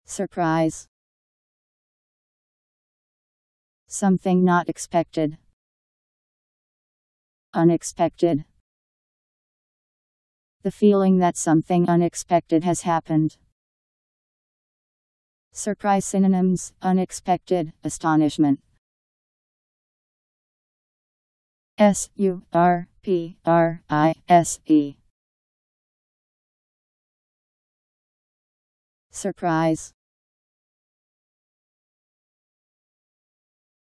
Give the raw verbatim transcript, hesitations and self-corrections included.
Surprise. Something not expected. Unexpected. The feeling that something unexpected has happened. Surprise synonyms: unexpected, astonishment. S U R P R I S E. Surprise.